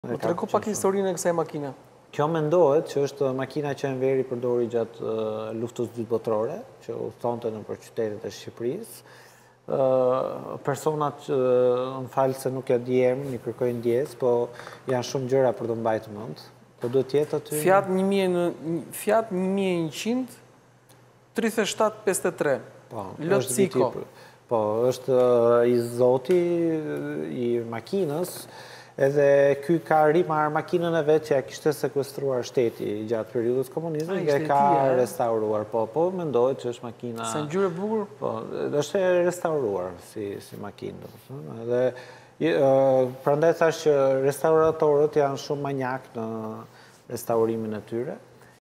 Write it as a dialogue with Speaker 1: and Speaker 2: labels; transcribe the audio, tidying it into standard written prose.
Speaker 1: Më tregu pak historinë e kësaj makine.
Speaker 2: Kjo mendohet që është makina që Enveri përdori gjatë luftës II Botërore, që udhëtonte nëpër qytetet e Shqipërisë. Personat që më falë se nuk ja di emrin, i kërkoj ndjes, po janë shumë gjëra për të mbajtur mend. Po duhet të jetë aty.
Speaker 1: Fiat 1137-53.
Speaker 2: Po,
Speaker 1: Lëvizte.
Speaker 2: Po, është i zoti i makinës, edhe ky ka rimarrë makinën e vet që ja kishte sekuestruar shteti gjatë periudhës komunizmit dhe ka restauruar. Po mendohet që është makina.
Speaker 1: Sa ngjyrë e bukur?
Speaker 2: Po, është e restauruar si makinë, domethënë. Edhe prandaj thash që restauratorët janë shumë manjak në restaurimin e tyre.